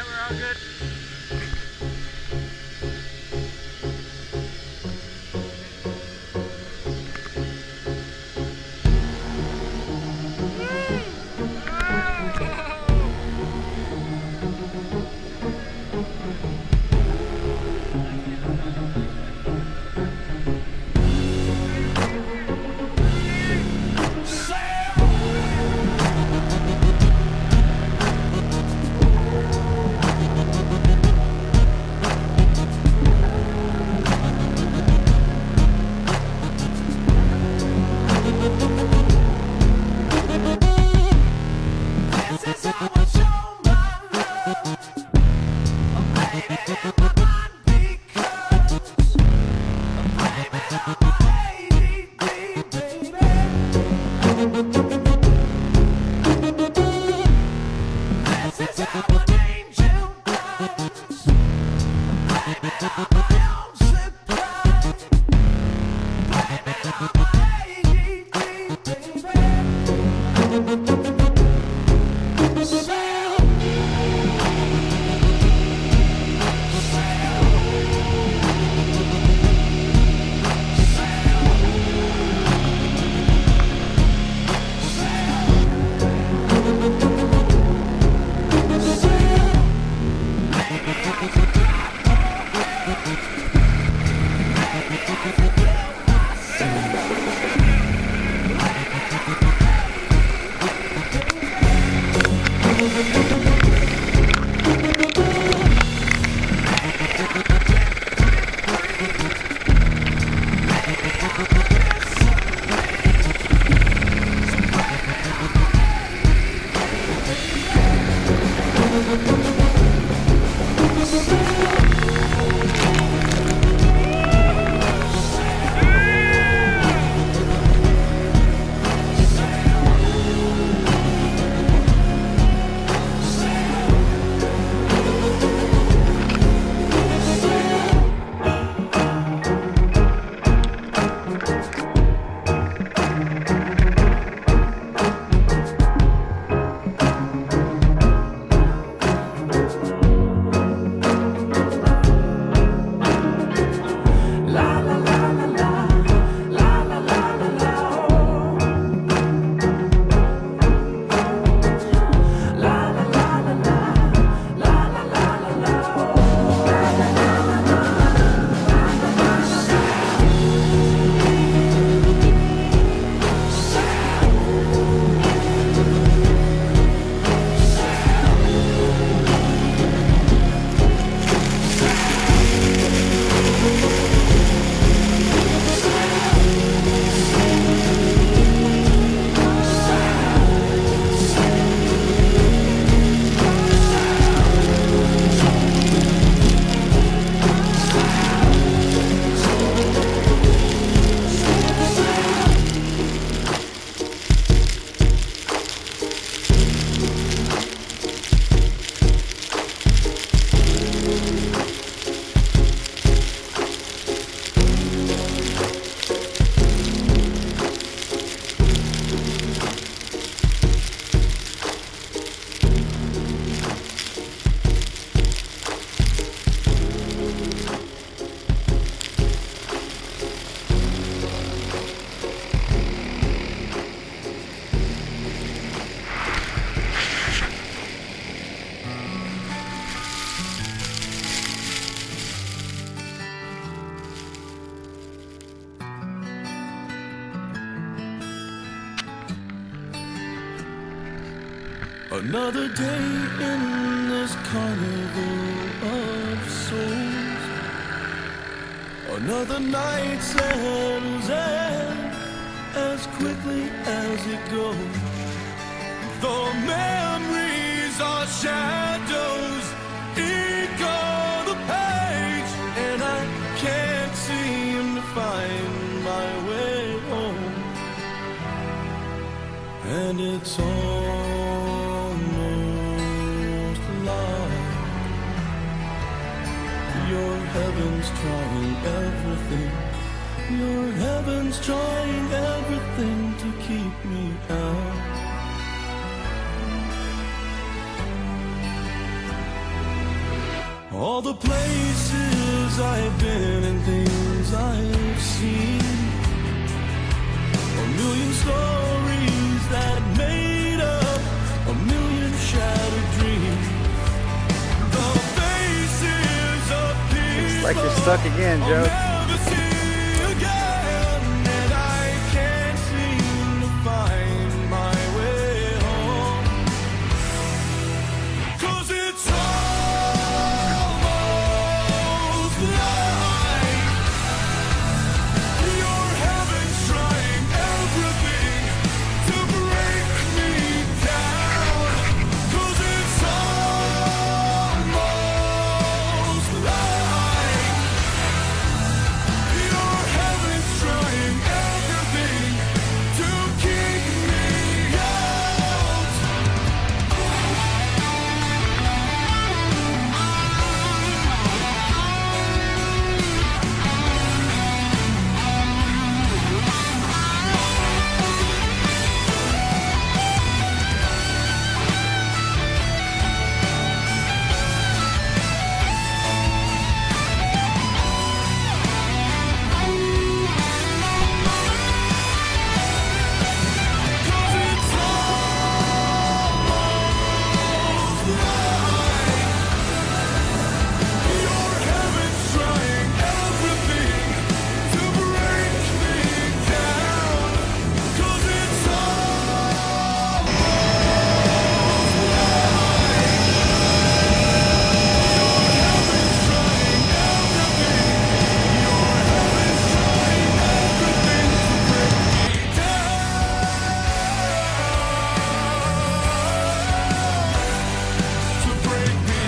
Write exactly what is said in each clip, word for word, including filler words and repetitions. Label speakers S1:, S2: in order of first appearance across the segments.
S1: we're all good.
S2: Another day in this carnival of souls. Another night settles in as quickly as it goes. The memories are shadows, echo the page, and I can't seem to find my way home. And it's all heaven's trying everything. Your heaven's trying everything to keep me out. All the places I've been and things I've seen, a million stories that made up a million shattered dreams. The faces of people
S1: Looks like you're stuck again, Joe.
S2: I'll never see again, and I can't seem to find my way home. 'Cause it's almost like your heaven's trying everything to break me down. 'Cause it's almost like your heaven's trying everything to keep me out. Cause it's almost like your heaven's trying everything to break me down. 'Cause it's almost to break me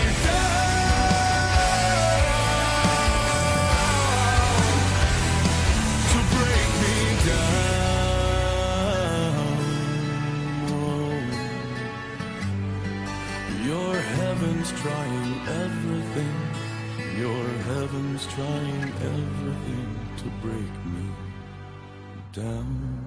S2: down, to break me down. Your heaven's trying everything. Your heaven's trying everything to break me down.